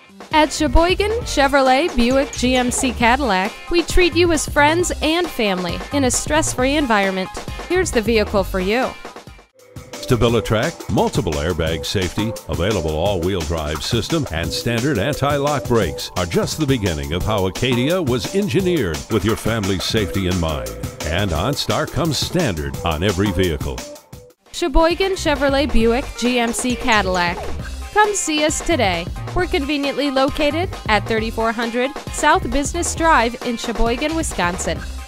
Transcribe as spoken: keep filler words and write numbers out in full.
At Sheboygan, Chevrolet, Buick, G M C, Cadillac, we treat you as friends and family in a stress-free environment. Here's the vehicle for you. StabiliTrak, multiple airbag safety, available all-wheel drive system, and standard anti-lock brakes are just the beginning of how Acadia was engineered with your family's safety in mind. And OnStar comes standard on every vehicle. Sheboygan, Chevrolet, Buick, G M C, Cadillac. Come see us today. We're conveniently located at thirty-four hundred South Business Drive in Sheboygan, Wisconsin.